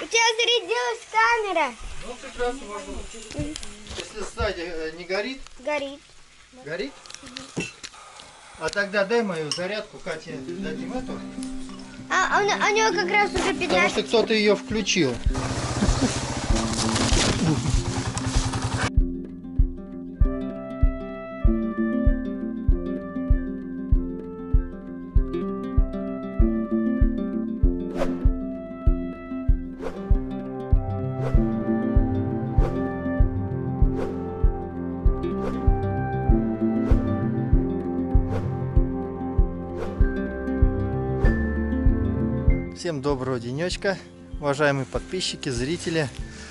У тебя зарядилась камера. Ну, прекрасно могу. Если сзади не горит. Горит. Горит? А тогда дай мою зарядку, Кате, дадим эту. У него как раз уже 15. Потому что кто-то ее включил. Всем доброго денечка, уважаемые подписчики, зрители.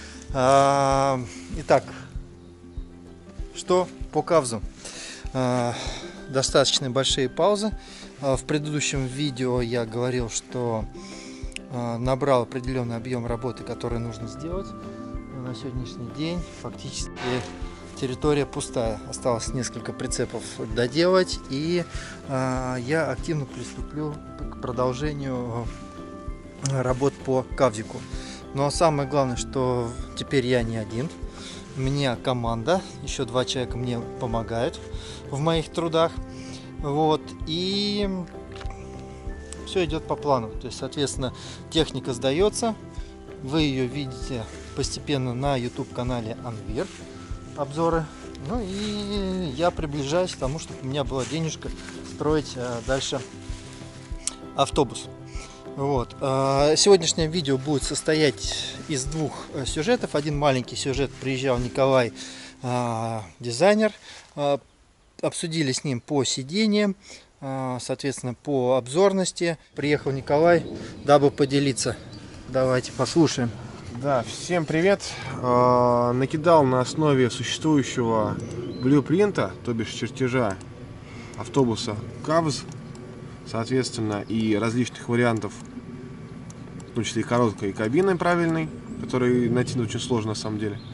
Итак, что по Кавзу? Достаточно большие паузы. В предыдущем видео я говорил, что набрал определенный объем работы, который нужно сделать. На сегодняшний день фактически территория пустая. Осталось несколько прицепов доделать, и я активно приступлю к продолжению работ по Кавзику. Но самое главное, что теперь я не один. У меня команда, еще 2 человека мне помогают в моих трудах. Вот, и все идет по плану. То есть, соответственно, техника сдается. Вы ее видите постепенно на YouTube-канале Анвир. Обзоры. Ну и я приближаюсь к тому, чтобы у меня была денежка строить дальше автобус. Вот. Сегодняшнее видео будет состоять из 2 сюжетов. Один маленький сюжет: приезжал Николай, дизайнер, обсудили с ним по сиденьям, соответственно, по обзорности. Приехал Николай, дабы поделиться. Давайте послушаем. Да, всем привет. Накидал на основе существующего блюпринта, то бишь чертежа автобуса Кавз, соответственно, и различных вариантов, в том числе и короткой, и кабиной правильной, которые найти очень сложно на самом деле.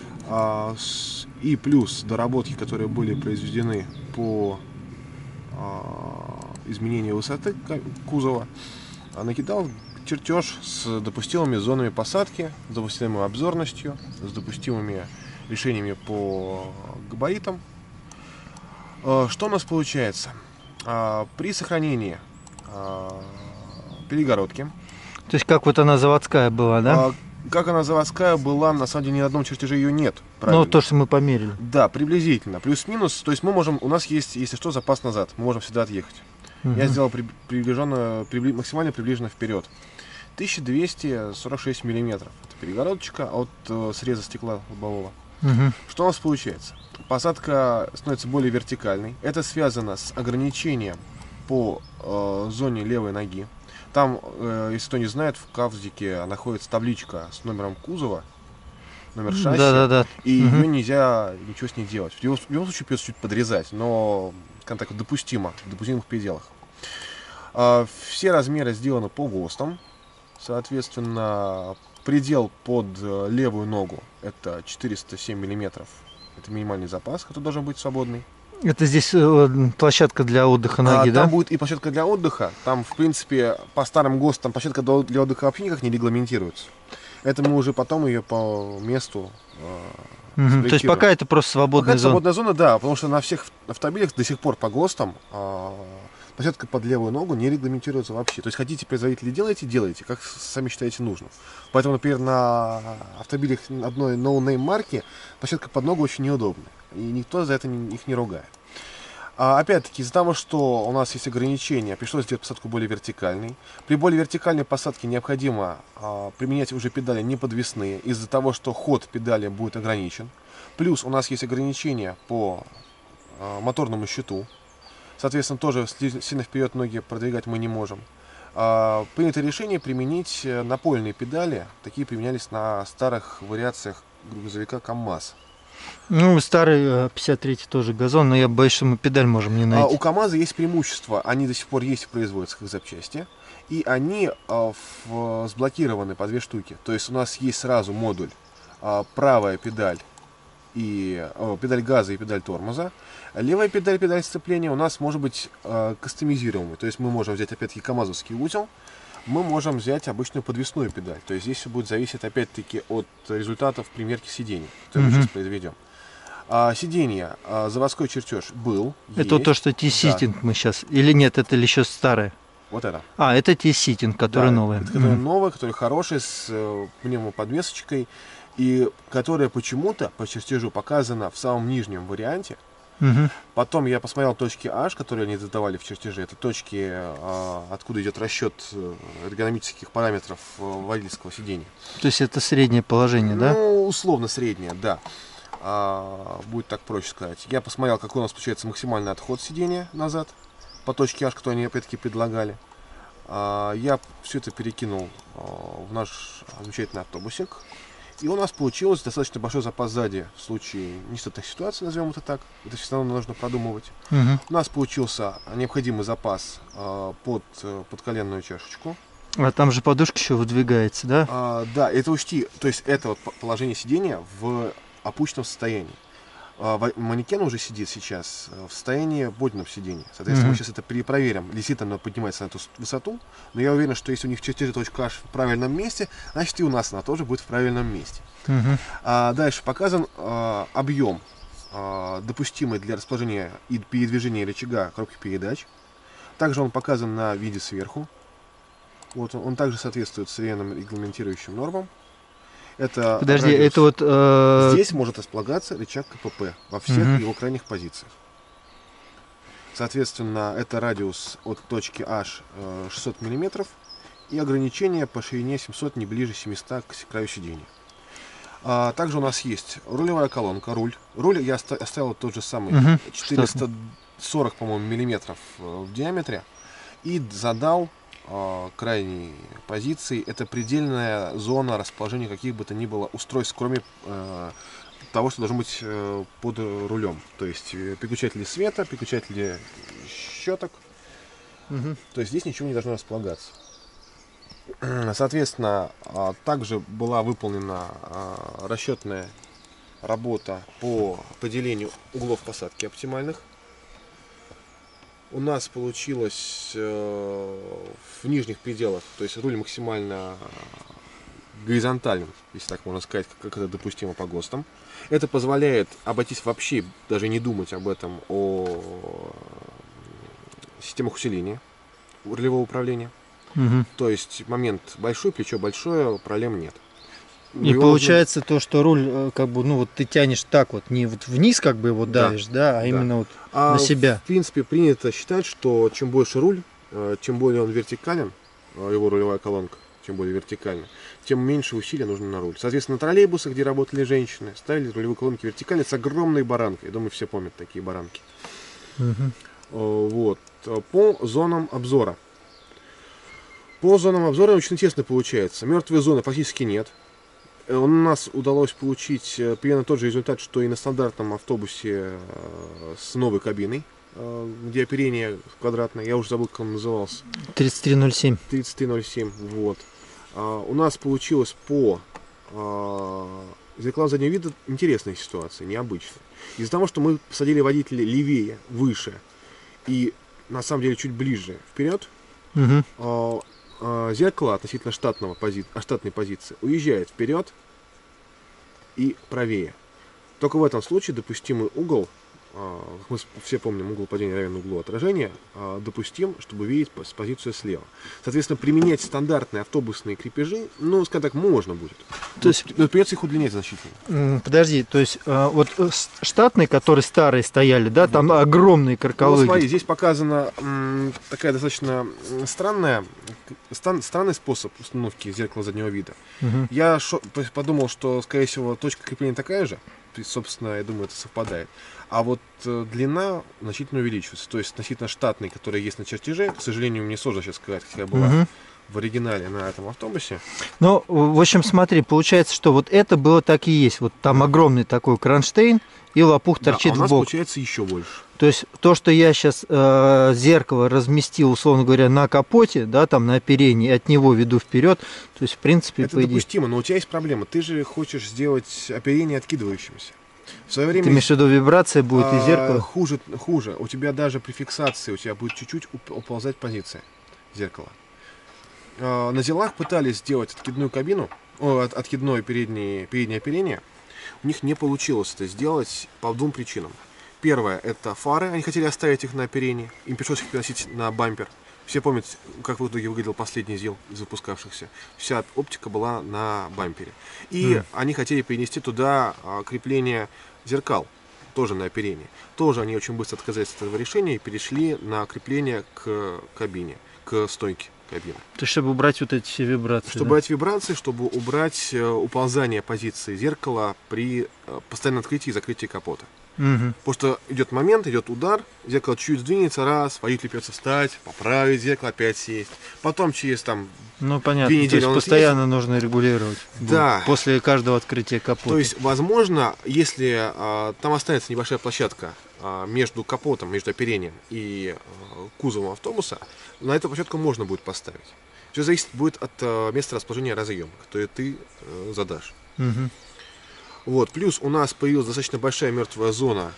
И плюс доработки, которые были произведены по изменению высоты кузова. Накидал чертеж с допустимыми зонами посадки, с допустимой обзорностью, с допустимыми решениями по габаритам. Что у нас получается? При сохранении перегородки. То есть как вот она заводская была, да? Как она заводская была, на самом деле ни на одном чертеже ее нет. Ну, то, что мы померили. Да, приблизительно. Плюс-минус. То есть мы можем, у нас есть, если что, запас назад. Мы можем всегда отъехать. Я сделал максимально приближенно вперед. 1246 миллиметров. Это перегородочка от среза стекла лобового. Что у нас получается? Посадка становится более вертикальной. Это связано с ограничением по зоне левой ноги. Там, если кто не знает, в Кавзике находится табличка с номером кузова, номер шасси, и ее нельзя ничего с ней делать. В любом случае придется чуть подрезать, но контакт допустимо, в допустимых пределах. Все размеры сделаны по ГОСТам. Соответственно, предел под левую ногу — это 407 миллиметров. Это минимальный запас, который должен быть свободный. Это здесь площадка для отдыха ноги, да? Там будет и площадка для отдыха. Там, в принципе, по старым ГОСТам площадка для отдыха вообще никак не регламентируется. Это мы уже потом ее по месту То есть пока это просто свободная зона? Свободная зона, да, потому что на всех автомобилях до сих пор по ГОСТам площадка под левую ногу не регламентируется вообще. То есть хотите производители делайте, как сами считаете нужным. Поэтому, например, на автомобилях одной no-name марки площадка под ногу очень неудобная. И никто за это их не ругает. Опять-таки, из-за того, что у нас есть ограничения, пришлось сделать посадку более вертикальной. При более вертикальной посадке необходимо применять уже педали не подвесные, из-за того, что ход педали будет ограничен. Плюс у нас есть ограничения по моторному щиту. Соответственно, тоже сильно вперед ноги продвигать мы не можем. Принято решение применить напольные педали. Такие применялись на старых вариациях грузовика КамАЗ. Ну, старый 53-й тоже газон, но я боюсь, что мы педаль можем не найти. У КамАЗа есть преимущество. Они до сих пор есть и производятся как запчасти. И они сблокированы по 2 штуки. То есть у нас есть сразу модуль правая педаль и педаль газа и педаль тормоза. Левая педаль сцепления у нас может быть кастомизируемой. То есть мы можем взять опять-таки камазовский узел, мы можем взять обычную подвесную педаль. То есть здесь все будет зависеть опять-таки от результатов примерки сидений, которые мы сейчас произведем. Сиденье, заводской чертеж был. Это есть. то, что T-ситинг мы сейчас... Или нет, это еще старое? Вот это. Это T-ситинг, который новый. Это который новый, который хороший, с пневмоподвесочкой, и которая почему-то по чертежу показана в самом нижнем варианте. Потом я посмотрел точки H, которые они задавали в чертеже. Это точки, откуда идет расчет эргономических параметров водительского сидения. То есть это среднее положение, да? Ну, условно среднее, да. Будет так проще сказать. Я посмотрел, какой у нас получается максимальный отход сидения назад по точке H, которую они опять-таки предлагали. Я все это перекинул в наш замечательный автобусик. И у нас получилось достаточно большой запас сзади в случае нестандартных ситуаций, назовем это так. Это все равно нужно продумывать. У нас получился необходимый запас под подколенную чашечку. А там же подушка еще выдвигается, да? Да, это учти, то есть это вот положение сидения в опущенном состоянии. Манекен уже сидит сейчас в состоянии бодиного сидения. Соответственно, мы сейчас это перепроверим. Действительно, оно поднимается на эту высоту. Но я уверен, что если у них чертежи точка H в правильном месте, значит и у нас она тоже будет в правильном месте. Дальше показан объем, допустимый для расположения и передвижения рычага коробки передач. Также он показан на виде сверху. Вот он также соответствует современным регламентирующим нормам. Это Подожди, радиус. это вот... Здесь может располагаться рычаг КПП во всех его крайних позициях. Соответственно, это радиус от точки H 600 мм и ограничение по ширине 700, не ближе 700 к краю сидения. Также у нас есть рулевая колонка, руль. Руль я оставил тот же самый, 440, по-моему, миллиметров в диаметре. И задал крайней позиции. Это предельная зона расположения каких бы то ни было устройств, кроме того, что должно быть под рулем. То есть переключатели света, переключатели щеток. То есть здесь ничего не должно располагаться. Соответственно, также была выполнена расчетная работа по поделению углов посадки оптимальных. У нас получилось в нижних пределах, то есть руль максимально горизонтальным, если так можно сказать, как это допустимо по ГОСТам. Это позволяет обойтись вообще, даже не думать об этом, о системах усиления рулевого управления. То есть момент большой, плечо большое, проблем нет. И получается то, что руль, как бы, ну вот ты тянешь так вот, не вот вниз как бы его давишь, да, именно вот на себя. В принципе, принято считать, что чем больше руль, чем более он вертикален, его рулевая колонка, чем более вертикальна, тем меньше усилия нужно на руль. Соответственно, на троллейбусах, где работали женщины, ставили рулевые колонки вертикальные с огромной баранкой. Я думаю, все помнят такие баранки. Вот. По зонам обзора. По зонам обзора очень интересно получается. Мертвой зоны фактически нет. У нас удалось получить примерно тот же результат, что и на стандартном автобусе с новой кабиной, где оперение квадратное. Я уже забыл, как он назывался. 3307. 3307. Вот. У нас получилось по зеркалам заднего вида интересная ситуация, необычная. Из-за того, что мы посадили водителя левее, выше и на самом деле чуть ближе вперед, зеркало относительно штатной позиции уезжает вперед и правее. Только в этом случае допустимый угол, мы все помним, угол падения равен углу отражения, допустим, чтобы видеть позицию слева. Соответственно, применять стандартные автобусные крепежи, ну, скажем так, можно будет. То есть, но придется их удлинять значительно. Подожди, то есть вот штатные, которые старые стояли, да, там огромные каркалыги. Ну, смотри, здесь показана такая достаточно странный способ установки зеркала заднего вида. Я подумал, что, скорее всего, точка крепления такая же. Собственно, я думаю, это совпадает. А вот длина значительно увеличивается. То есть относительно штатной, которая есть на чертеже, к сожалению, мне сложно сейчас сказать, какая была в оригинале на этом автобусе. Ну, в общем, смотри, получается, что вот это было так и есть. Вот там огромный такой кронштейн, и лопух торчит в бок. У нас получается еще больше. То есть то, что я сейчас зеркало разместил, условно говоря, на капоте, да, там на оперении, от него веду вперед, то есть в принципе это допустимо, но у тебя есть проблема. Ты же хочешь сделать оперение откидывающимся. В свое время, ты имеешь в виду, вибрация будет и зеркало? Хуже. У тебя даже при фиксации у тебя будет чуть-чуть уползать позиция зеркала. На Зелах пытались сделать откидную кабину, откидное переднее оперение. У них не получилось это сделать по двум причинам. Первое, это фары, они хотели оставить их на оперении, им пришлось их переносить на бампер. Все помнят, как в итоге выглядел последний ЗИЛ из выпускавшихся. Вся оптика была на бампере. И они хотели перенести туда крепление зеркал, тоже на оперении. Тоже они очень быстро отказались от этого решения и перешли на крепление к кабине, к стойке кабины. То есть, чтобы убрать вот эти все вибрации. Чтобы убрать вибрации, чтобы убрать уползание позиции зеркала при постоянном открытии и закрытии капота. Угу. Потому что идет момент, идет удар, зеркало чуть сдвинется, раз, водитель придется встать, поправить зеркало, опять сесть. Потом через там Ну, понятно, 2 недели то есть он постоянно нужно регулировать. Да. После каждого открытия капота. То есть, возможно, если там останется небольшая площадка между капотом, между оперением и кузовом автобуса, на эту площадку можно будет поставить. Все зависит будет от места расположения разъема, который ты задашь. Угу. Вот. Плюс у нас появилась достаточно большая мертвая зона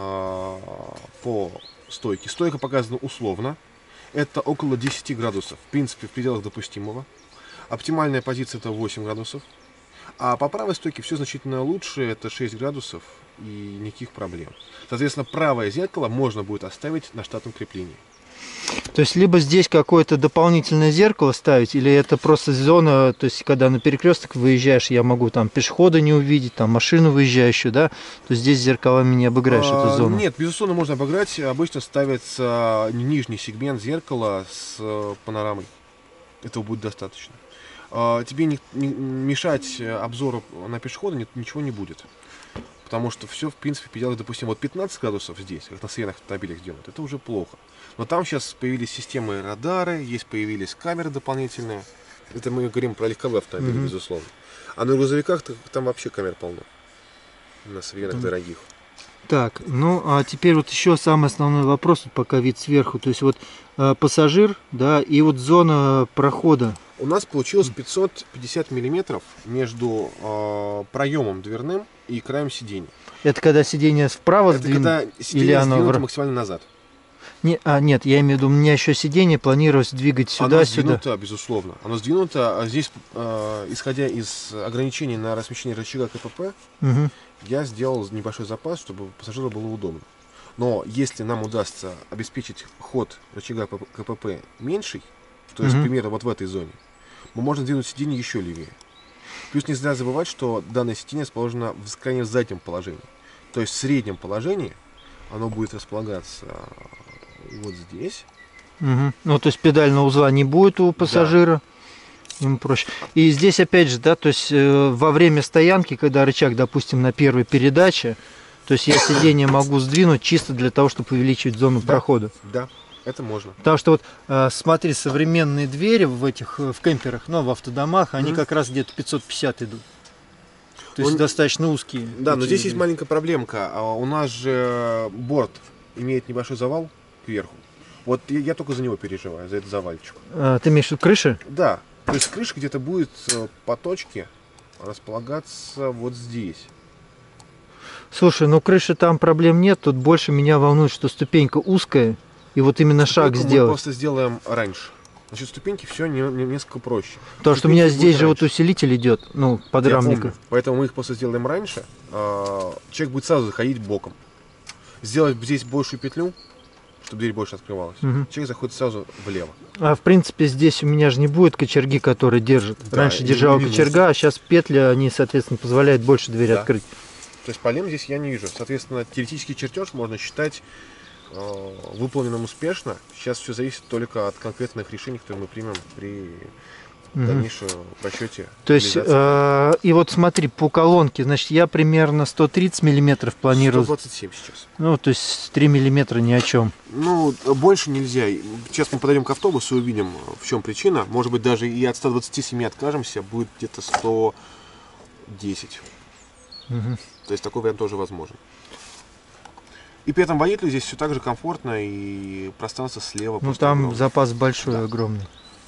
по стойке. Стойка показана условно. Это около 10 градусов. В принципе, в пределах допустимого. Оптимальная позиция это 8 градусов. А по правой стойке все значительно лучше. Это 6 градусов и никаких проблем. Соответственно, правое зеркало можно будет оставить на штатном креплении. То есть, либо здесь какое-то дополнительное зеркало ставить, или это просто зона, то есть, когда на перекресток выезжаешь, я могу там пешехода не увидеть, там машину выезжающую, да, то здесь зеркалами не обыграешь эту зону. Нет, безусловно, можно обыграть. Обычно ставится нижний сегмент зеркала с панорамой. Этого будет достаточно. Тебе не мешать обзору на пешехода ничего не будет. Потому что все, в принципе, в пределах допустимо. Вот 15 градусов здесь, как на современных автомобилях делают, это уже плохо. Но там сейчас появились системы радары, появились камеры дополнительные. Это мы говорим про легковые автомобили, безусловно. А на грузовиках там вообще камер полно. На современных дорогих. Так, ну а теперь вот еще самый основной вопрос, вот пока вид сверху. То есть вот пассажир, да, и вот зона прохода. У нас получилось 550 миллиметров между проемом дверным и краем сиденья. Это когда сиденье вправо Это сдвинуто? когда сиденье сдвинуто максимально назад. Нет, я имею в виду, у меня еще сиденье планировалось двигать сюда-сюда. Оно сдвинуто, безусловно. Оно сдвинуто. А здесь, исходя из ограничений на размещение рычага КПП, я сделал небольшой запас, чтобы пассажиру было удобно. Но если нам удастся обеспечить ход рычага КПП меньший, то есть, примерно, вот в этой зоне, мы можем двинуть сиденье еще левее. Плюс нельзя забывать, что данное сиденье расположено в крайне заднем положении. То есть в среднем положении оно будет располагаться вот здесь. Ну, то есть педального узла не будет у пассажира. Да. Ему проще. И здесь опять же, да, то есть во время стоянки, когда рычаг, допустим, на первой передаче, то есть я сиденье могу сдвинуть чисто для того, чтобы увеличить зону прохода. Да, это можно. Потому что вот смотри, современные двери в кемперах, но в автодомах, они как раз где-то 550 идут. То есть достаточно узкие. Да, но здесь есть маленькая проблемка. У нас же борт имеет небольшой завал кверху. Вот я только за него переживаю, за этот завальчик. Ты имеешь в виду крыши? Да. То есть крыша где-то будет по точке располагаться вот здесь. Слушай, ну крыши там проблем нет. Тут больше меня волнует, что ступенька узкая. И вот именно шаг сделать. Мы просто сделаем раньше. Насчет ступеньки все несколько проще. Потому что у меня здесь же вот усилитель идет, ну, подрамника. Поэтому мы их просто сделаем раньше. Человек будет сразу заходить боком. Сделать здесь большую петлю, чтобы дверь больше открывалась. Человек заходит сразу влево. А в принципе здесь у меня же не будет кочерги, которые держат. Да, раньше держала кочерга, а сейчас петли, они, соответственно, позволяют больше двери открыть. То есть проблем здесь я не вижу. Соответственно, теоретический чертеж можно считать выполненным успешно. Сейчас все зависит только от конкретных решений, которые мы примем при дальнейшем расчете. То есть, и вот смотри, по колонке, значит, я примерно 130 миллиметров планирую. 127 сейчас. Ну, то есть 3 миллиметра ни о чем. Ну, больше нельзя. Сейчас мы подойдем к автобусу и увидим, в чем причина. Может быть, даже и от 127 откажемся, будет где-то 110. То есть такой вариант тоже возможен. И при этом водителю здесь все так же комфортно, и пространство слева. Ну там огромный запас большой, да, огромный.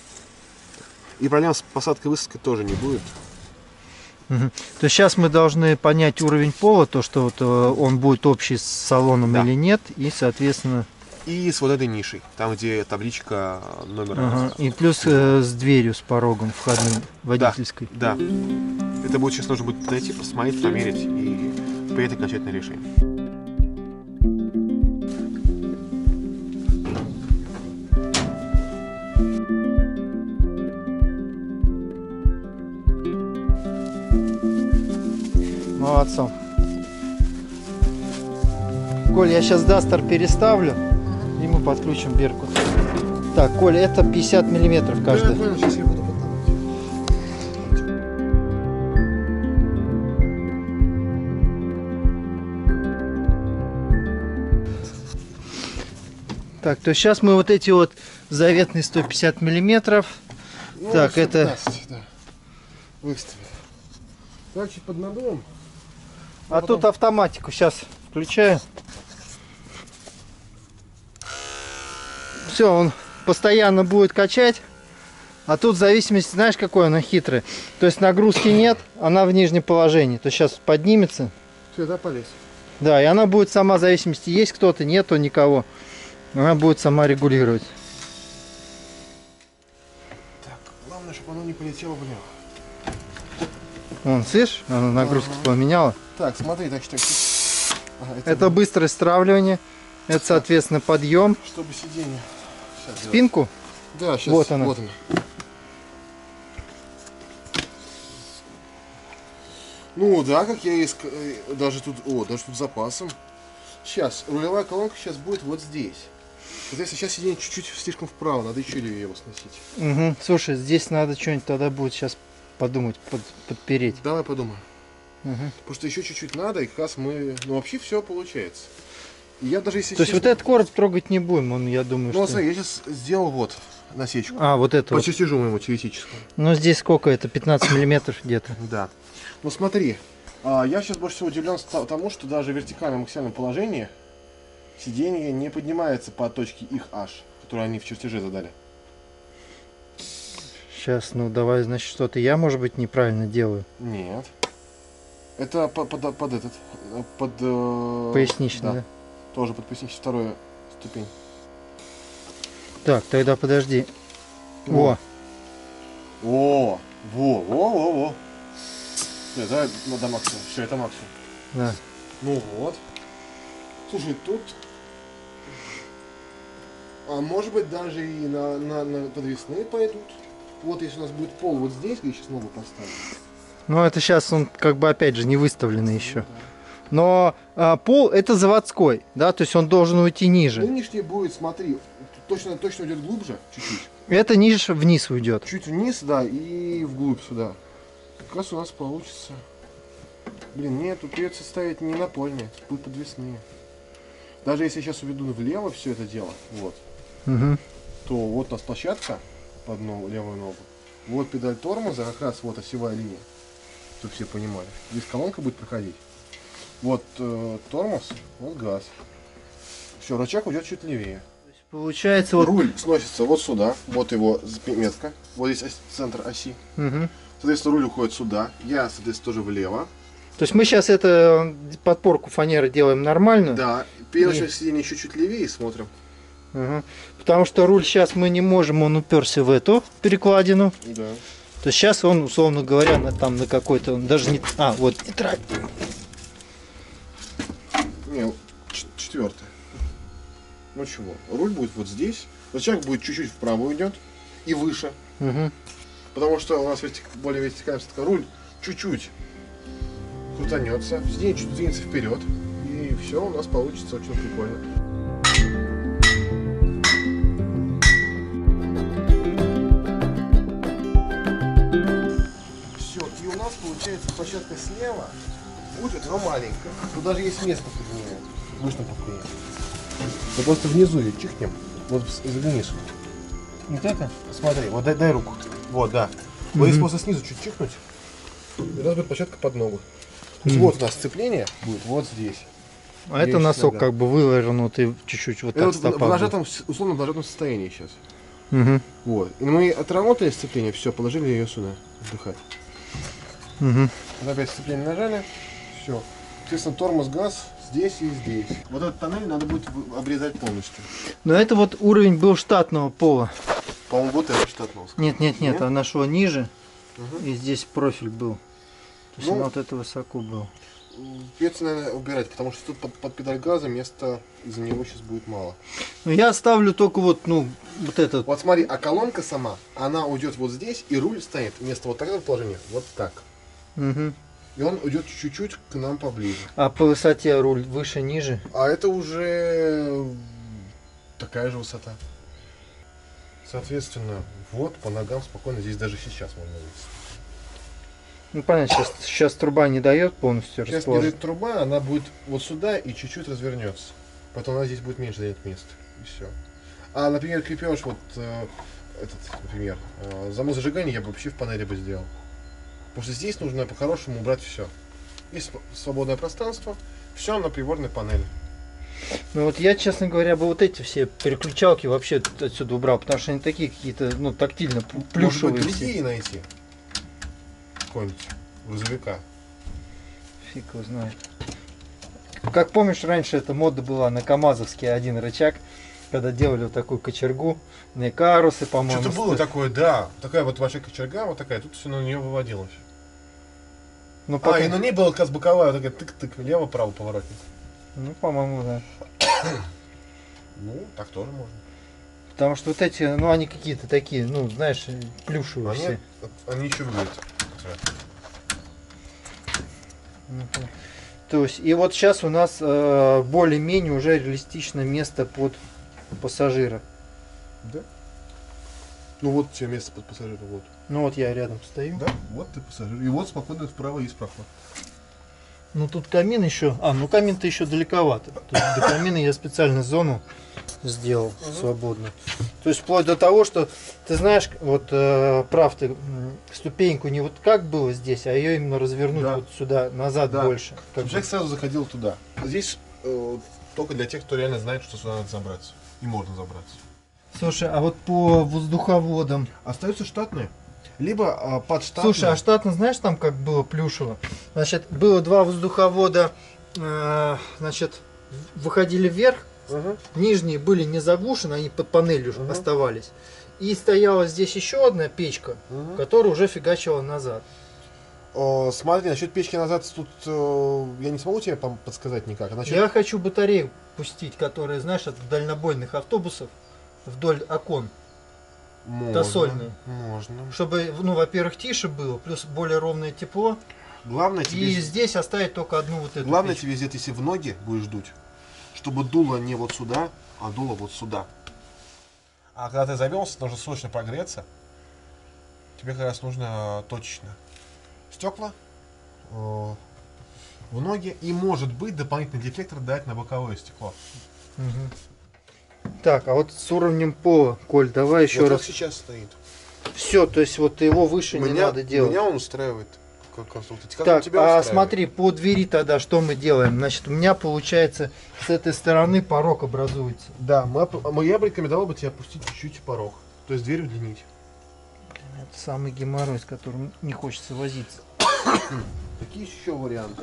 И проблем с посадкой и высадкой тоже не будет. То есть сейчас мы должны понять уровень пола, то что вот он будет общий с салоном или нет, и соответственно и с вот этой нишей, там где табличка номера. Ага. И плюс с дверью, с порогом входным, водительской. Да. Это будет сейчас нужно будет подойти, посмотреть, померить и принять окончательное решение. Молодцом. Коль, я сейчас Дастер переставлю, и мы подключим Беркут. Так, Коль, это 50 миллиметров каждый. Да, понял, сейчас я буду поднимать. Так, то сейчас мы вот эти вот заветные 150 миллиметров. Ну, так, это... 15, да. Выставили. Так, чуть под надувом. А тут автоматику сейчас включаю. Все, он постоянно будет качать. А тут в зависимости, знаешь, какой она хитрый. То есть нагрузки нет, она в нижнем положении. То сейчас поднимется. Все, да, полез. Да, и она будет сама в зависимости, есть кто-то, нету никого. Она будет сама регулировать. Так, главное, чтобы оно не полетело в лев. Вон, слышишь, она нагрузку поменяла. Так, смотри, так что... Ага, Это быстрое стравливание. Это, соответственно, подъем. Чтобы сиденье... Сейчас Спинку. да, сейчас. Вот она. Вот она. Ну да, как я и даже тут, даже тут с запасом. Сейчас, рулевая колонка сейчас будет вот здесь. Вот если сейчас сиденье чуть-чуть слишком вправо, надо еще левее его сносить. Угу. Слушай, здесь надо что-нибудь тогда будет сейчас подумать, подпереть. Давай подумаем. Угу. Потому что еще чуть-чуть надо, и как раз мы... Ну вообще все получается. И я даже если... То есть вот этот короб трогать не будем, он, я думаю, Ну, что... смотри, я сейчас сделал вот насечку. А, вот это По вот. чертежу моему теоретическому. Ну, здесь сколько это? 15 миллиметров где-то. Да. Ну смотри, я сейчас больше всего удивлен тому, что даже в вертикальном максимальном положении сиденье не поднимается по точке их H, которую они в чертеже задали. Сейчас, ну давай, значит, что-то я, может быть, неправильно делаю. Нет. Это под этот, под... Пояснично, да? Тоже под поясничную, вторую ступень. Так, тогда подожди. Во. О, Во. Все, давай до максимума. Все, это максимум. да. Ну вот. Слушай, тут... А может быть даже и на подвесные пойдут. Вот если у нас будет пол вот здесь, я сейчас ногу поставлю. Ну, это сейчас он как бы опять же не выставленный еще. Но пол это заводской, да, то есть он должен уйти ниже. Нынешний будет, смотри, точно уйдет глубже, чуть-чуть. Это ниже вниз уйдет. Чуть вниз, да, и вглубь сюда. Как раз у нас получится. Блин, нет, тут придется ставить не напольные, будут подвесные. Даже если я сейчас уведу влево все это дело, вот, Угу. то вот у нас площадка под левую ногу. Вот педаль тормоза, как раз вот осевая линия, чтобы все понимали. Здесь колонка будет проходить. Вот тормоз, вот газ. Все, рычаг уйдет чуть левее. Получается вот... Руль сносится вот сюда, вот его метка, вот здесь центр оси. Угу. Соответственно, руль уходит сюда, я, соответственно, тоже влево. То есть мы сейчас это подпорку фанеры делаем нормальную. Да, переднее сиденье еще чуть левее и смотрим. Угу. Потому что руль сейчас мы не можем, он уперся в эту перекладину. Да. То есть сейчас он, условно говоря, там на какой-то, он даже не... А, вот нейтраль. Не, четвертое. Ну чего, руль будет вот здесь, рычаг будет чуть-чуть вправо уйдет и выше. Угу. Потому что у нас более вертикальная все-таки руль чуть-чуть крутанется, сиденье чуть двинется вперед, и все у нас получится очень прикольно. Все, и у нас получается площадка слева будет, но маленькая. Тут даже есть место под нее. Можно покурить. Мы просто внизу ее чихнем. Вот загляни сюда. Вот это? Смотри, вот дай руку. Вот, да. Вот если просто снизу чуть чихнуть, и у нас будет площадка под ногу. То есть вот у нас сцепление будет вот здесь. А это Есть носок нога. как бы вывернутый чуть-чуть вот Это так вот стопа в будет. нажатом, условно в нажатом состоянии сейчас. Угу. Вот. И мы отработали сцепление, все, положили ее сюда отдыхать. Угу. Вот опять сцепление нажали, все. Соответственно, тормоз, газ здесь и здесь. Вот этот тоннель надо будет обрезать полностью. Но это вот уровень был штатного пола. По-моему, вот это штатного. Нет, она шла ниже, Угу. и здесь профиль был. То есть Ну, она вот это высоко был. Придется, наверное, убирать, потому что тут под педаль газа места из-за него сейчас будет мало. Ну я оставлю только вот, ну, вот этот. Вот смотри, а колонка сама, она уйдет вот здесь, и руль стоит вместо вот такого положения, вот так. Мгм. И он уйдет чуть-чуть к нам поближе. А по высоте руль выше, ниже? А это уже такая же высота. Соответственно, вот по ногам спокойно, здесь даже сейчас можно выйти. Ну понятно, сейчас труба не дает полностью Сейчас не расположить. дает труба, она будет вот сюда и чуть-чуть развернется. Поэтому она здесь будет меньше занять места. И все. А, например, крепеж, вот этот, например, замок зажигания я бы вообще в панели бы сделал. Потому что здесь нужно по-хорошему убрать все. Есть свободное пространство, все на приборной панели. Ну вот я, честно говоря, бы вот эти все переключалки вообще отсюда убрал, потому что они такие какие-то, ну, тактильно плюшевые Может быть, все. другие найти. Какой-нибудь грузовика. Фиг его знает. Как помнишь, раньше эта мода была на КамАЗовский один рычаг, когда делали вот такую кочергу, на карусы, по-моему. Что-то было такое, да. Такая вот ваша кочерга, вот такая, тут все на нее выводилось. Ну, пока... И на ней была как раз боковая, вот такая тык-тык, лево-право поворотник. Ну, по-моему, да. Ну, так тоже можно. Потому что вот эти, ну, они какие-то такие, ну, знаешь, плюшевые все. Они еще выглядят. Ну, то есть, и вот сейчас у нас более-менее уже реалистичное место под пассажира. Да? Ну вот тебе место под пассажира, вот. Ну вот я рядом стою. Да, вот ты пассажир. И вот спокойно вправо есть проход. Ну тут камин еще. Ну камин-то еще далековато. То есть до камина я специально зону сделал свободную. То есть вплоть до того, что ты знаешь, вот прав ты, ступеньку не вот как было здесь, а ее именно развернуть Да. вот сюда, назад Да. больше. Как бы. Человек сразу заходил туда. Здесь только для тех, кто реально знает, что сюда надо забраться. И можно забраться. Слушай, а вот по воздуховодам. Остаются штатные. Либо подштатные. Слушай, а штатно знаешь там как было плюшево? Значит, было два воздуховода, значит, выходили вверх, Угу. нижние были не заглушены, они под панелью Мгм. оставались. И стояла здесь еще одна печка, Угу. которая уже фигачила назад. Смотри, насчет печки назад тут я не смогу тебе подсказать никак. А насчет... Я хочу батарею пустить, которая, знаешь, от дальнобойных автобусов вдоль окон, Можно. тосольные. Можно. Чтобы, ну, во-первых, тише было, плюс более ровное тепло. Главное тебе... И здесь оставить только одну вот эту Главное печку. тебе здесь, если в ноги будешь дуть, чтобы дуло не вот сюда, а дуло вот сюда. А когда ты завелся, нужно срочно прогреться. Тебе как раз нужно точечно стекла в ноги и, может быть, дополнительный дефлектор дать на боковое стекло. Мгм. Так, а вот с уровнем пола, Коль, давай еще Вот раз. как сейчас стоит. Все, то есть вот его выше не надо делать. Меня он устраивает. Как конструкция. Как он Так, тебя а устраивает? смотри, по двери тогда что мы делаем? Значит, у меня получается с этой стороны порог образуется. Да, я бы рекомендовал бы тебе опустить чуть-чуть порог. То есть дверь удлинить. Это самый геморрой, с которым не хочется возиться. Какие еще варианты?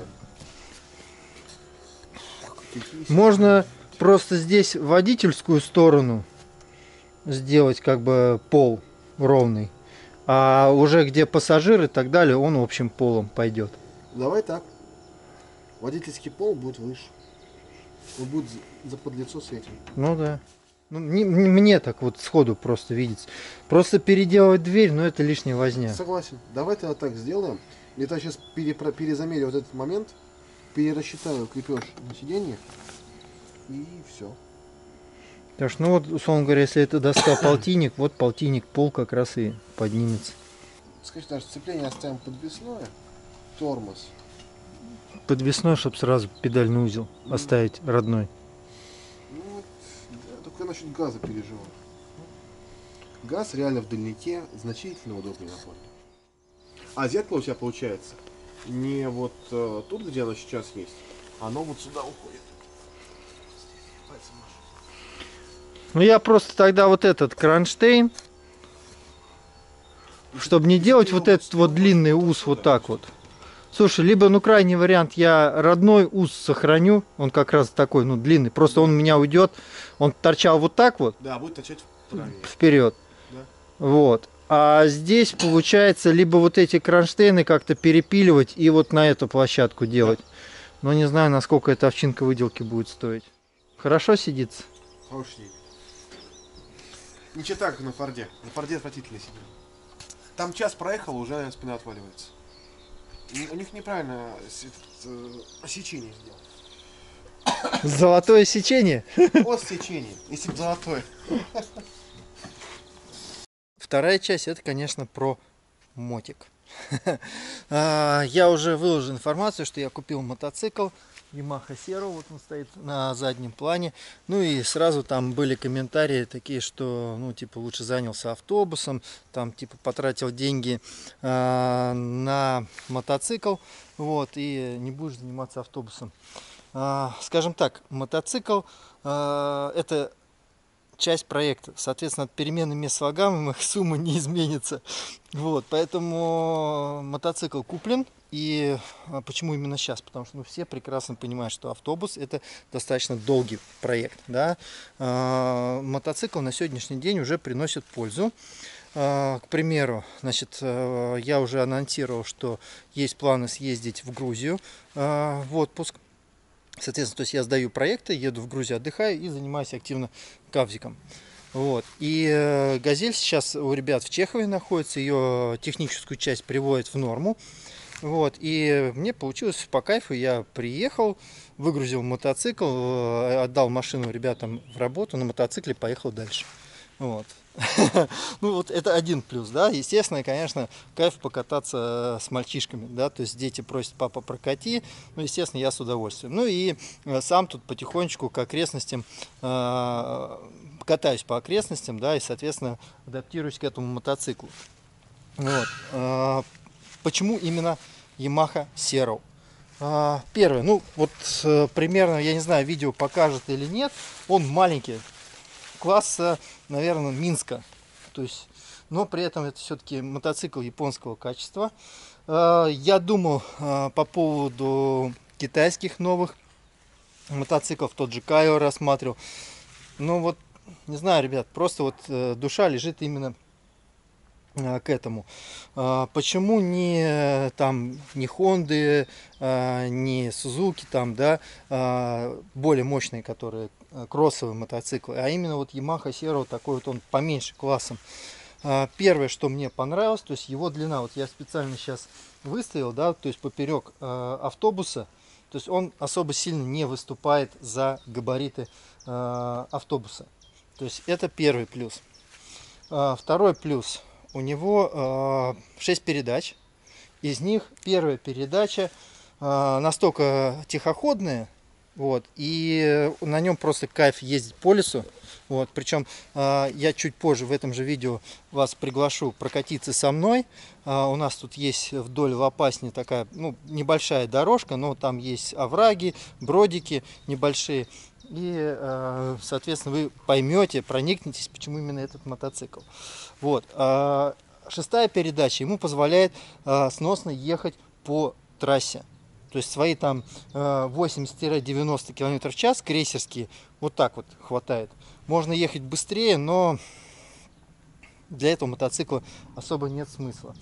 Можно просто здесь водительскую сторону сделать как бы пол ровный. А уже где пассажиры и так далее, он в общем полом пойдет. Давай так. Водительский пол будет выше. Он будет за подлицо с этим. Ну да. Ну, мне так вот сходу просто видится. Просто переделывать дверь, но это лишняя возня. Согласен. Давай тогда так сделаем. Я так сейчас перезамерю вот этот момент, перерасчитаю крепеж на сиденье и все. Так что, ну вот, условно говоря, если это доска полтинник, вот полтинник пол как раз и поднимется. Скажи, даже сцепление оставим подвесное, тормоз. Подвесной, чтобы сразу педальный узел оставить родной. Ну вот, да, только насчет газа переживал. Газ реально в дальнике значительно удобнее находит. А зеркало у тебя получается не вот тут, где оно сейчас есть, оно вот сюда уходит. Ну я просто тогда вот этот кронштейн, чтобы не делать вот этот вот длинный ус вот так вот, Слушай, либо, ну, крайний вариант, я родной ус сохраню, он как раз такой, ну, длинный, просто он у меня уйдет, он торчал вот так вот Да, будет торчать правее. вперед, Да. вот. А здесь получается либо вот эти кронштейны как-то перепиливать и вот на эту площадку делать. Но не знаю, насколько эта овчинка выделки будет стоить. Хорошо сидится? Хороший. Ничего так, как на Форде. На Форде отвратительно сидит. Там час проехал, уже спина отваливается. У них неправильно сечение сделано. Золотое сечение? Вот сечение, если бы золотое. Вторая часть, это, конечно, про мотик. Я уже выложил информацию, что я купил мотоцикл Yamaha Sero, вот он стоит на заднем плане. Ну и сразу там были комментарии такие, что, ну, типа, лучше занялся автобусом, там, типа, потратил деньги на мотоцикл, вот, и не будешь заниматься автобусом. Скажем так, мотоцикл это часть проекта, соответственно, от перемены мест слагаемых сумма не изменится. Вот, поэтому мотоцикл куплен. И почему именно сейчас? Потому что, ну, все прекрасно понимают, что автобус это достаточно долгий проект. Да? Мотоцикл на сегодняшний день уже приносит пользу. К примеру, значит, я уже анонсировал, что есть планы съездить в Грузию в отпуск. Соответственно, то есть я сдаю проекты, еду в Грузию, отдыхаю и занимаюсь активно кавзиком. Вот. И «Газель» сейчас у ребят в Чехове находится, ее техническую часть приводит в норму. Вот. И мне получилось по кайфу, я приехал, выгрузил мотоцикл, отдал машину ребятам в работу, на мотоцикле поехал дальше. Вот. Ну вот это один плюс, да, естественно, конечно, кайф покататься с мальчишками, да, то есть дети просят: папа, прокати, ну, естественно, я с удовольствием. Ну и сам тут потихонечку к окрестностям, катаюсь по окрестностям, да, и, соответственно, адаптируюсь к этому мотоциклу. Вот. Почему именно Yamaha Sero? Первое, ну вот примерно, я не знаю, видео покажет или нет, он маленький, класса, наверное, Минска, то есть, но при этом это все-таки мотоцикл японского качества. Я думал по поводу китайских новых мотоциклов, тот же Кайо рассматривал, но вот, не знаю, ребят, просто вот душа лежит именно к этому. Почему не там не Хонды, не Сузуки там, да, более мощные, которые кроссовые мотоциклы, а именно вот Yamaha Sero, такой вот он поменьше классом. Первое, что мне понравилось, то есть его длина, вот я специально сейчас выставил, да, то есть поперек автобуса, то есть он особо сильно не выступает за габариты автобуса. То есть это первый плюс. Второй плюс. У него 6 передач. Из них первая передача настолько тихоходная, вот, и на нем просто кайф ездить по лесу. Вот, причем я чуть позже в этом же видео вас приглашу прокатиться со мной. У нас тут есть вдоль Лопасни такая, ну, небольшая дорожка, но там есть овраги, бродики небольшие. И, соответственно, вы поймете, проникнетесь, почему именно этот мотоцикл. Вот. Шестая передача ему позволяет сносно ехать по трассе. То есть свои там 80-90 км в час крейсерские вот так вот хватает. Можно ехать быстрее, но для этого мотоцикла особо нет смысла.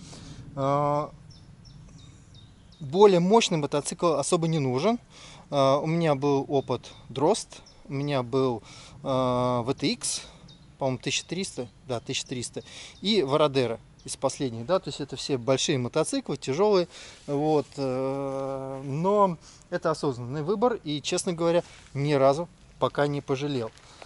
Более мощный мотоцикл особо не нужен. У меня был опыт Дрозд, у меня был VTX, по-моему, 1300, да, 1300, и Вородера из последних, да, то есть это все большие мотоциклы, тяжелые, вот, но это осознанный выбор, и, честно говоря, ни разу пока не пожалел.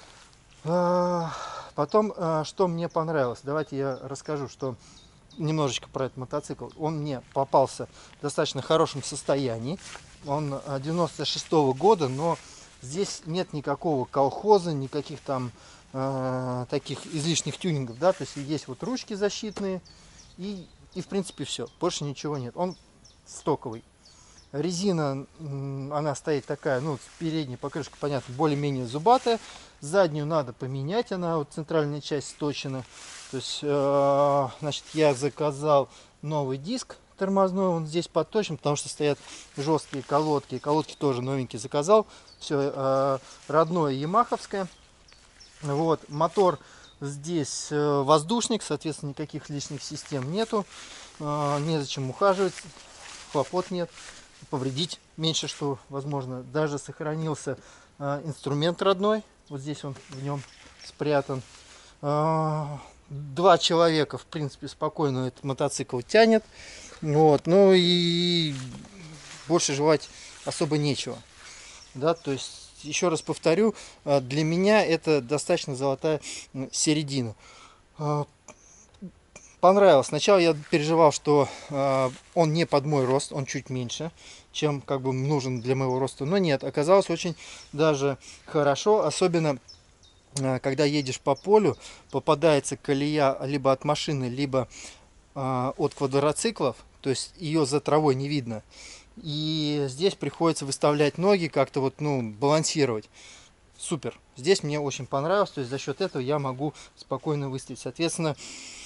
Потом, что мне понравилось, давайте я расскажу, что немножечко про этот мотоцикл. Он мне попался в достаточно хорошем состоянии, он 96-го года, но здесь нет никакого колхоза, никаких там таких излишних тюнингов, да, то есть есть вот ручки защитные и в принципе все, больше ничего нет. Он стоковый. Резина, она стоит такая, ну, передняя покрышка, понятно, более-менее зубатая, заднюю надо поменять, она вот центральная часть сточена. То есть, значит, я заказал новый диск тормозной, он здесь подточен, потому что стоят жесткие колодки. Колодки тоже новенькие заказал. Все родное, ямаховское. Вот, мотор здесь воздушник, соответственно, никаких лишних систем нету. Незачем ухаживать, хлопот нет, повредить меньше, что возможно. Даже сохранился инструмент родной, вот здесь он в нем спрятан. 2 человека, в принципе, спокойно этот мотоцикл тянет. Вот, ну и больше желать особо нечего. Да, то есть, еще раз повторю, для меня это достаточно золотая середина. Понравилось. Сначала я переживал, что он не под мой рост, он чуть меньше, чем как бы нужен для моего роста. Но нет, оказалось очень даже хорошо, особенно когда едешь по полю, попадается колея либо от машины, либо от квадроциклов, то есть ее за травой не видно. И здесь приходится выставлять ноги, как-то вот, ну, балансировать. Супер. Здесь мне очень понравилось, то есть за счет этого я могу спокойно выставить. Соответственно,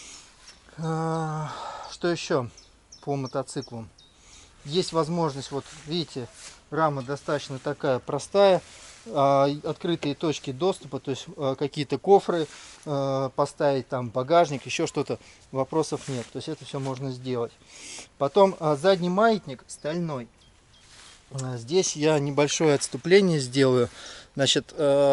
что еще по мотоциклу? Есть возможность, вот видите, рама достаточно такая простая, открытые точки доступа, то есть какие-то кофры поставить, там багажник, еще что-то, вопросов нет. То есть это все можно сделать. Потом задний маятник стальной. Здесь я небольшое отступление сделаю. Значит,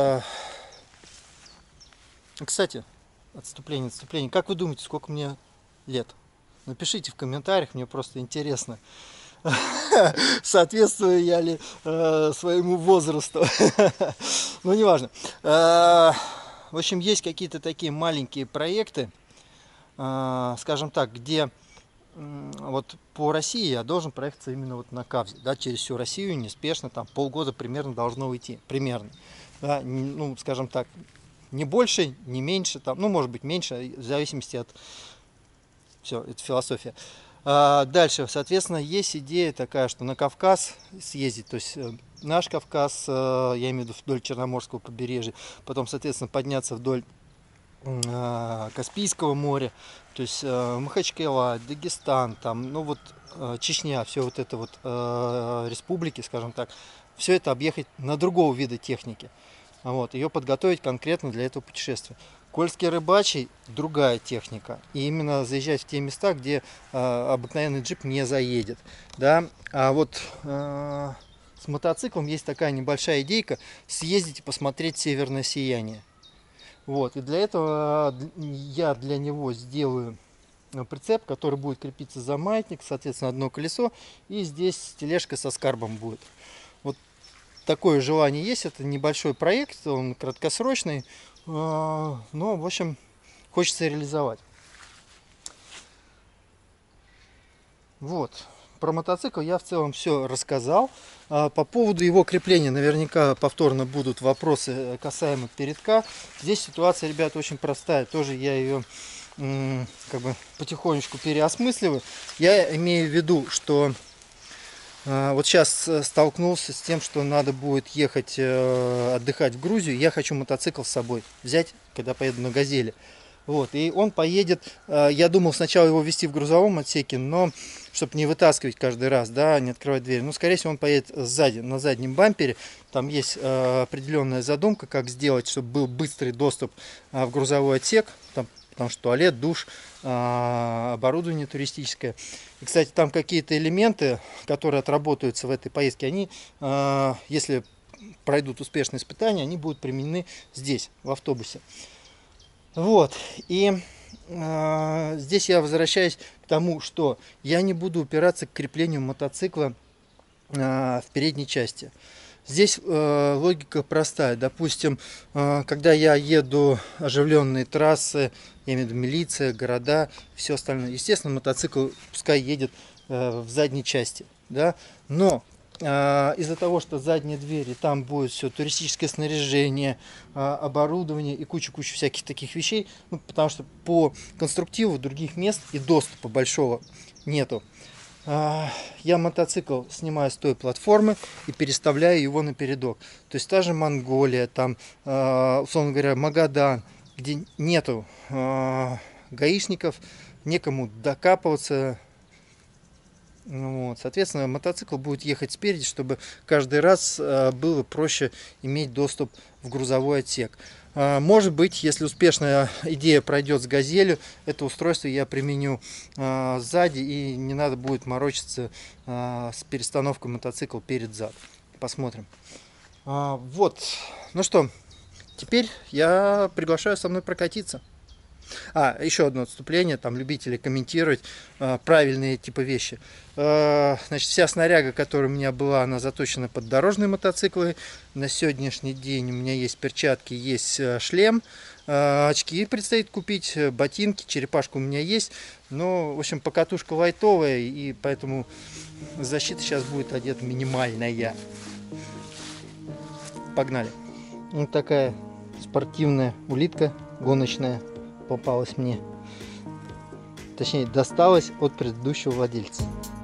кстати, отступление. Как вы думаете, сколько мне лет? Напишите в комментариях, мне просто интересно. Соответствую я ли своему возрасту. Ну, неважно. В общем, есть какие-то такие маленькие проекты, скажем так, где вот по России я должен проехаться именно вот на Кавзе, да, через всю Россию, неспешно, там полгода примерно должно уйти, примерно. Да, ну, скажем так, не больше, не меньше, там, ну, может быть, меньше, в зависимости от... Все, это философия. Дальше, соответственно, есть идея такая, что на Кавказ съездить, то есть наш Кавказ, я имею в виду вдоль Черноморского побережья, потом, соответственно, подняться вдоль Каспийского моря, то есть Махачкала, Дагестан, там, ну вот Чечня, все вот это вот республики, скажем так, все это объехать на другого вида техники. Вот, ее подготовить конкретно для этого путешествия. Кольский рыбачий другая техника. И именно заезжать в те места, где обыкновенный джип не заедет. Да? А вот с мотоциклом есть такая небольшая идейка съездить и посмотреть северное сияние. Вот. И для этого я для него сделаю прицеп, который будет крепиться за маятник, соответственно, одно колесо. И здесь тележка со скарбом будет. Вот такое желание есть. Это небольшой проект, он краткосрочный. Но, в общем, хочется реализовать. Вот. Про мотоцикл я в целом все рассказал. По поводу его крепления наверняка повторно будут вопросы касаемо передка. Здесь ситуация, ребята, очень простая. Тоже я ее как бы потихонечку переосмысливаю. Я имею в виду, что вот сейчас столкнулся с тем, что надо будет ехать отдыхать в Грузию. Я хочу мотоцикл с собой взять, когда поеду на «Газели». Вот, и он поедет, я думал сначала его везти в грузовом отсеке, но чтобы не вытаскивать каждый раз, да, не открывать дверь. Ну, скорее всего, он поедет сзади, на заднем бампере. Там есть определенная задумка, как сделать, чтобы был быстрый доступ в грузовой отсек. Там, потому что туалет, душ, оборудование туристическое. И, кстати, там какие-то элементы, которые отработаются в этой поездке, они, если пройдут успешные испытания, они будут применены здесь, в автобусе. Вот, и здесь я возвращаюсь к тому, что я не буду упираться к креплению мотоцикла в передней части. Здесь логика простая. Допустим, когда я еду оживленные трассы, я имею в виду милиция, города, все остальное, естественно, мотоцикл пускай едет в задней части, да, но из-за того, что задние двери, там будет все туристическое снаряжение, оборудование и куча всяких таких вещей, ну, потому что по конструктиву других мест и доступа большого нету. Я мотоцикл снимаю с той платформы и переставляю его на передок. То есть та же Монголия, там, условно говоря, Магадан, где нету гаишников, некому докапываться. Вот. Соответственно, мотоцикл будет ехать спереди, чтобы каждый раз было проще иметь доступ в грузовой отсек. Может быть, если успешная идея пройдет с «Газелью», это устройство я применю сзади, и не надо будет морочиться с перестановкой мотоцикла перед-зад. Посмотрим. Вот. Ну что, теперь я приглашаю со мной прокатиться. Еще одно отступление, там любители комментировать правильные типа вещи. Значит, вся снаряга, которая у меня была, она заточена под дорожные мотоциклы. На сегодняшний день у меня есть перчатки, есть шлем, очки предстоит купить, ботинки, черепашка у меня есть. Но, в общем, покатушка лайтовая, и поэтому защита сейчас будет одета минимальная. Погнали. Вот такая спортивная улитка гоночная попалась мне, точнее досталась от предыдущего владельца.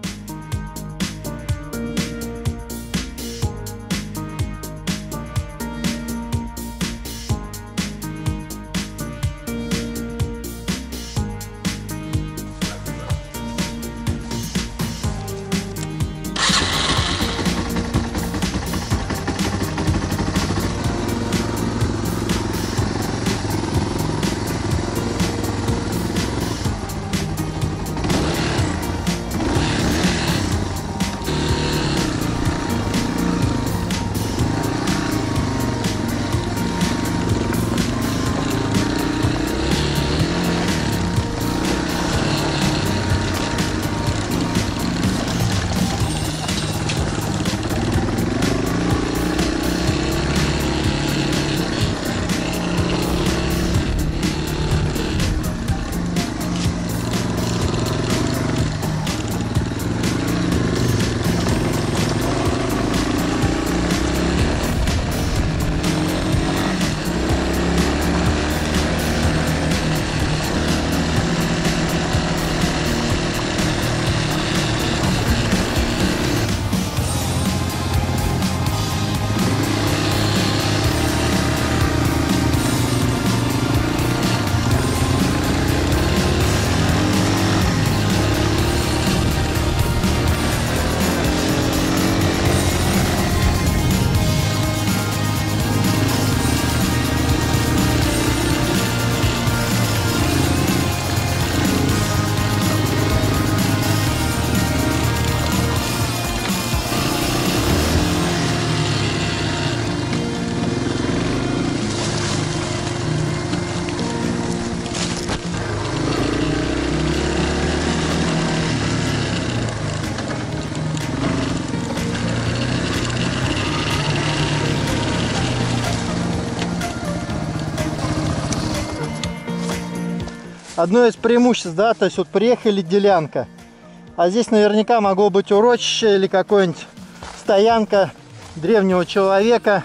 Одно из преимуществ, да, то есть вот приехали делянка, а здесь наверняка могло быть урочище или какая-нибудь стоянка древнего человека.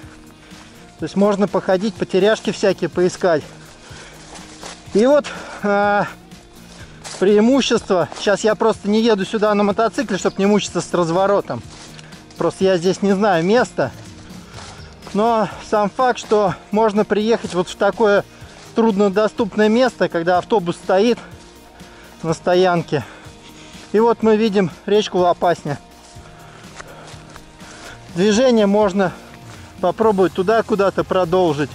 То есть можно походить, потеряшки всякие поискать. И вот преимущество. Сейчас я просто не еду сюда на мотоцикле, чтобы не мучиться с разворотом. Просто я здесь не знаю места. Но сам факт, что можно приехать вот в такое труднодоступное место, когда автобус стоит на стоянке. И вот мы видим речку Лопасня. Движение можно попробовать туда куда-то продолжить.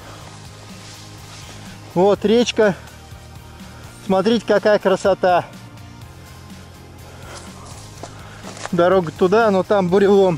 Вот речка. Смотрите, какая красота. Дорога туда, но там бурелом.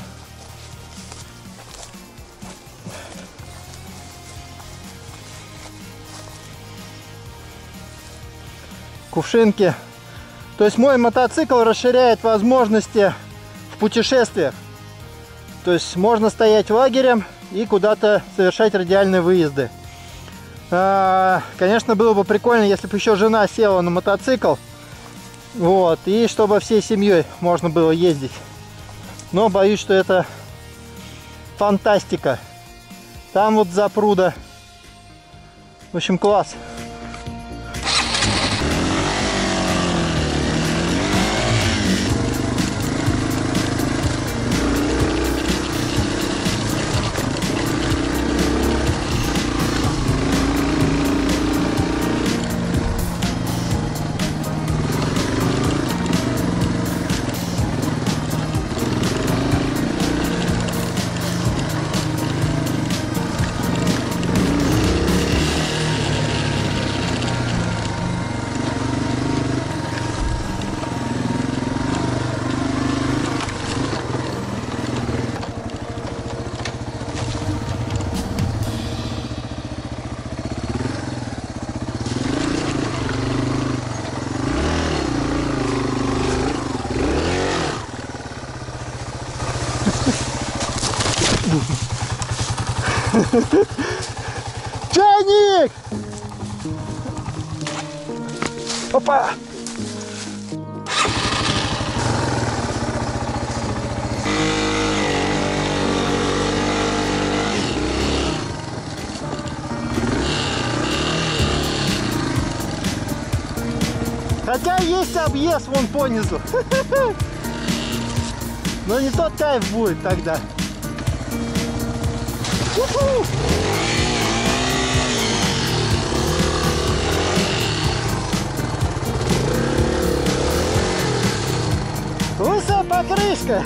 Кувшинки. То есть мой мотоцикл расширяет возможности в путешествиях. То есть можно стоять лагерем и куда-то совершать радиальные выезды. Конечно, было бы прикольно, если бы еще жена села на мотоцикл. Вот, и чтобы всей семьей можно было ездить. Но боюсь, что это фантастика. Там вот запруда. В общем, класс. Чайник! Опа! Хотя есть объезд вон по низу. Но не тот кайф будет тогда. У-ху! Лысая покрышка.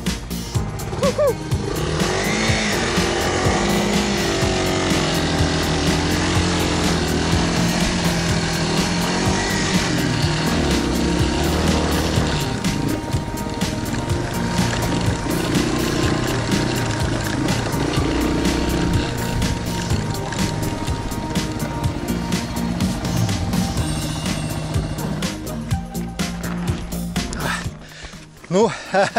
Ну,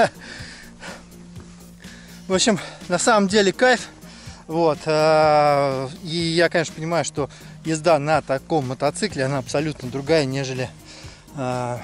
в общем, на самом деле кайф. Вот. И я, конечно, понимаю, что езда на таком мотоцикле, она абсолютно другая, нежели на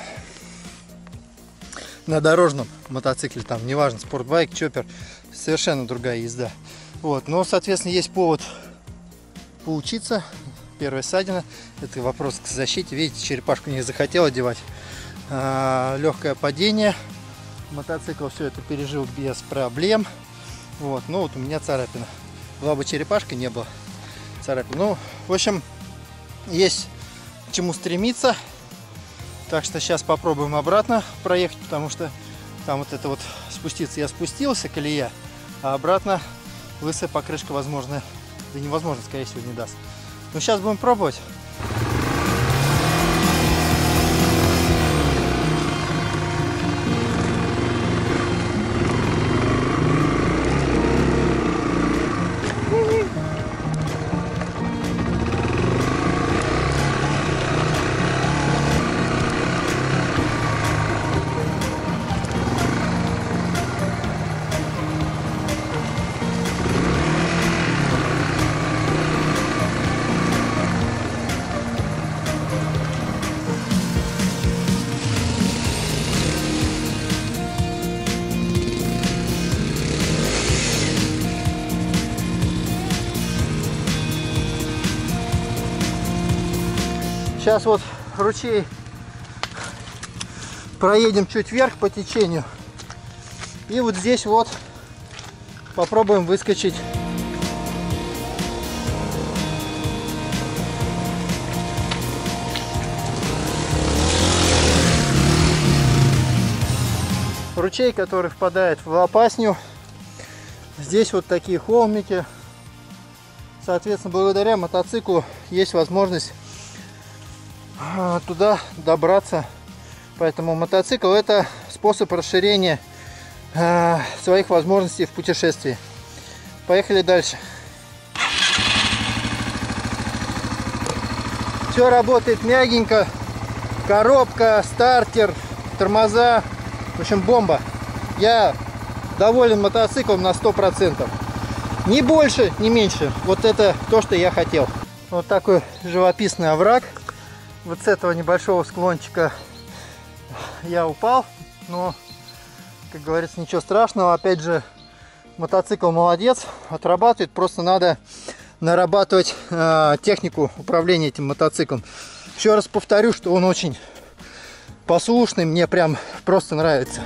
дорожном мотоцикле. Там, неважно, спортбайк, чоппер, совершенно другая езда. Вот. Но, соответственно, есть повод поучиться. Первая ссадина. Это вопрос к защите. Видите, черепашку не захотел одевать. Легкое падение. Мотоцикл все это пережил без проблем. Вот, ну вот у меня царапина. Была бы черепашка, не было царапин. Ну, в общем, есть к чему стремиться. Так что сейчас попробуем обратно проехать, потому что там вот это вот спуститься я спустился, колея, а обратно лысая покрышка, возможно, да невозможно, скорее всего, не даст. Но сейчас будем пробовать. Сейчас вот ручей проедем чуть вверх по течению. И вот здесь вот попробуем выскочить. Ручей, который впадает в Лопасню. Здесь вот такие холмики. Соответственно, благодаря мотоциклу есть возможность туда добраться. Поэтому мотоцикл — это способ расширения своих возможностей в путешествии. Поехали дальше. Все работает мягенько. Коробка, стартер, тормоза. В общем, бомба. Я доволен мотоциклом на 100%. Ни больше, ни меньше. Вот это то, что я хотел. Вот такой живописный овраг. Вот с этого небольшого склончика я упал, но, как говорится, ничего страшного. Опять же, мотоцикл молодец, отрабатывает. Просто надо нарабатывать технику управления этим мотоциклом. Еще раз повторю, что он очень послушный, мне прям просто нравится.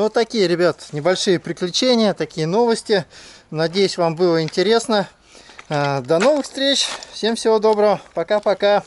Ну, вот такие, ребят, небольшие приключения, такие новости. Надеюсь, вам было интересно. До новых встреч. Всем всего доброго. Пока-пока.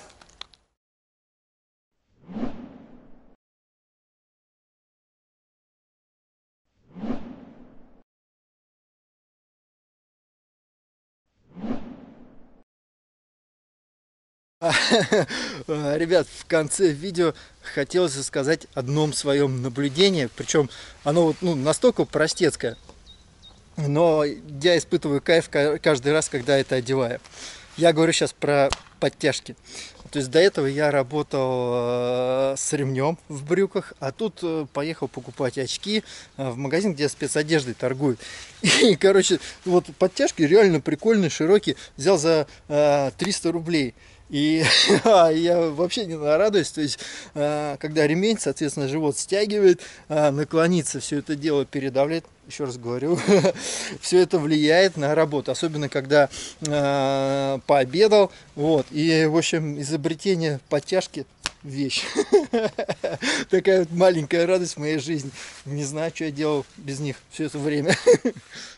Ребят, в конце видео хотелось сказать о одном своем наблюдении, причем оно вот, настолько простецкое, но я испытываю кайф каждый раз, когда это одеваю. Я говорю сейчас про подтяжки. То есть до этого я работал с ремнем в брюках, а тут поехал покупать очки в магазин, где спецодеждой торгуют. И, короче, вот подтяжки реально прикольные, широкие. Взял за 300 рублей. И я вообще не нарадуюсь, то есть, когда ремень, соответственно, живот стягивает, наклониться, все это дело передавляет, еще раз говорю, все это влияет на работу, особенно когда пообедал, вот, и, в общем, изобретение подтяжки — вещь. Такая вот маленькая радость в моей жизни, не знаю, что я делал без них все это время.